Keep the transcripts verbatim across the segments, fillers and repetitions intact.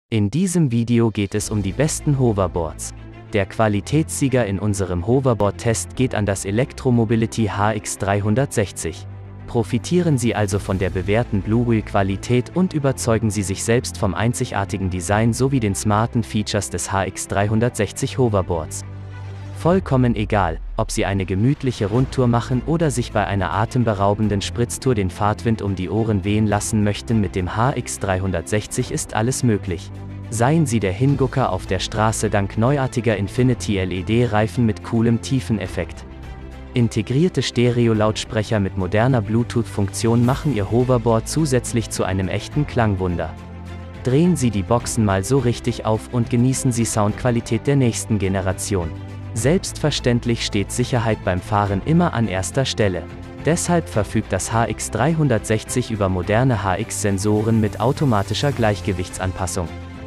In diesem Video geht es um die besten Hoverboards. Der Qualitätssieger in unserem Hoverboard-Test geht an das Electromobility H X dreihundertsechzig. Profitieren Sie also von der bewährten Bluewheel-Qualität und überzeugen Sie sich selbst vom einzigartigen Design sowie den smarten Features des H X dreihundertsechzig Hoverboards. Vollkommen egal, ob Sie eine gemütliche Rundtour machen oder sich bei einer atemberaubenden Spritztour den Fahrtwind um die Ohren wehen lassen möchten, mit dem H X dreihundertsechzig ist alles möglich. Seien Sie der Hingucker auf der Straße dank neuartiger Infinity L E D-Reifen mit coolem Tiefeneffekt. Integrierte Stereo-Lautsprecher mit moderner Bluetooth-Funktion machen Ihr Hoverboard zusätzlich zu einem echten Klangwunder. Drehen Sie die Boxen mal so richtig auf und genießen Sie Soundqualität der nächsten Generation. Selbstverständlich steht Sicherheit beim Fahren immer an erster Stelle. Deshalb verfügt das H X dreihundertsechzig über moderne H X-Sensoren mit automatischer Gleichgewichtsanpassung.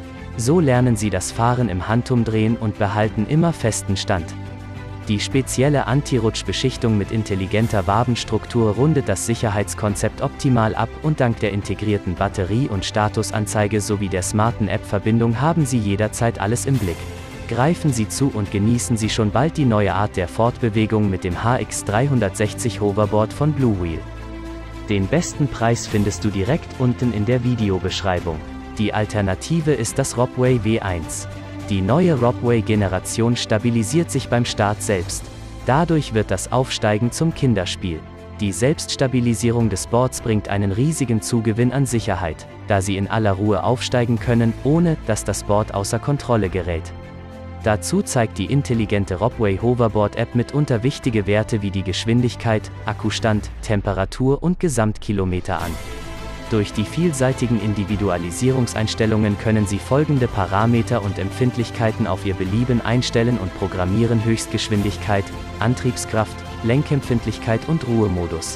So lernen Sie das Fahren im Handumdrehen und behalten immer festen Stand. Die spezielle Anti-Rutsch-Beschichtung mit intelligenter Wabenstruktur rundet das Sicherheitskonzept optimal ab und dank der integrierten Batterie- und Statusanzeige sowie der smarten App-Verbindung haben Sie jederzeit alles im Blick. Greifen Sie zu und genießen Sie schon bald die neue Art der Fortbewegung mit dem H X dreihundertsechzig Hoverboard von Bluewheel. Den besten Preis findest du direkt unten in der Videobeschreibung. Die Alternative ist das Robway W eins. Die neue Robway-Generation stabilisiert sich beim Start selbst. Dadurch wird das Aufsteigen zum Kinderspiel. Die Selbststabilisierung des Boards bringt einen riesigen Zugewinn an Sicherheit, da Sie in aller Ruhe aufsteigen können, ohne dass das Board außer Kontrolle gerät. Dazu zeigt die intelligente Robway Hoverboard App mitunter wichtige Werte wie die Geschwindigkeit, Akkustand, Temperatur und Gesamtkilometer an. Durch die vielseitigen Individualisierungseinstellungen können Sie folgende Parameter und Empfindlichkeiten auf Ihr Belieben einstellen und programmieren: Höchstgeschwindigkeit, Antriebskraft, Lenkempfindlichkeit und Ruhemodus.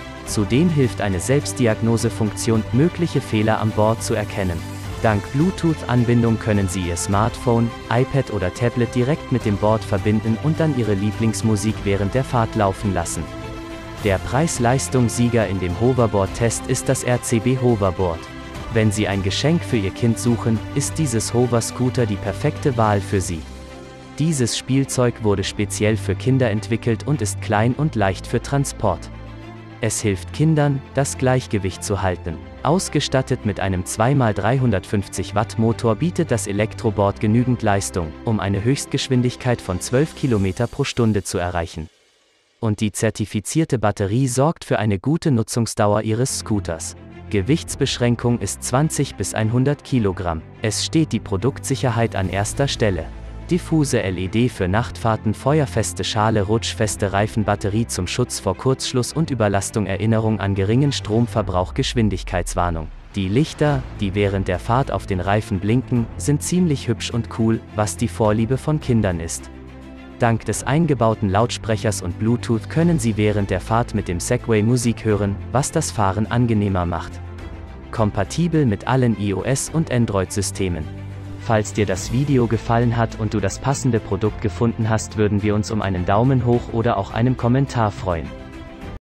Zudem hilft eine Selbstdiagnosefunktion, mögliche Fehler am Board zu erkennen. Dank Bluetooth-Anbindung können Sie Ihr Smartphone, iPad oder Tablet direkt mit dem Board verbinden und dann Ihre Lieblingsmusik während der Fahrt laufen lassen. Der Preis-Leistungs-Sieger in dem Hoverboard-Test ist das R C B Hoverboard. Wenn Sie ein Geschenk für Ihr Kind suchen, ist dieses Hover-Scooter die perfekte Wahl für Sie. Dieses Spielzeug wurde speziell für Kinder entwickelt und ist klein und leicht für Transport. Es hilft Kindern, das Gleichgewicht zu halten. Ausgestattet mit einem zwei mal dreihundertfünfzig Watt Motor bietet das Elektroboard genügend Leistung, um eine Höchstgeschwindigkeit von zwölf Kilometer pro Stunde zu erreichen. Und die zertifizierte Batterie sorgt für eine gute Nutzungsdauer Ihres Scooters. Gewichtsbeschränkung ist zwanzig bis hundert Kilogramm. Es steht die Produktsicherheit an erster Stelle. Diffuse L E D für Nachtfahrten, feuerfeste Schale, rutschfeste Reifen, Batterie zum Schutz vor Kurzschluss und Überlastung, Erinnerung an geringen Stromverbrauch, Geschwindigkeitswarnung. Die Lichter, die während der Fahrt auf den Reifen blinken, sind ziemlich hübsch und cool, was die Vorliebe von Kindern ist. Dank des eingebauten Lautsprechers und Bluetooth können Sie während der Fahrt mit dem Segway Musik hören, was das Fahren angenehmer macht. Kompatibel mit allen iOS- und Android-Systemen. Falls dir das Video gefallen hat und du das passende Produkt gefunden hast, würden wir uns um einen Daumen hoch oder auch einen Kommentar freuen.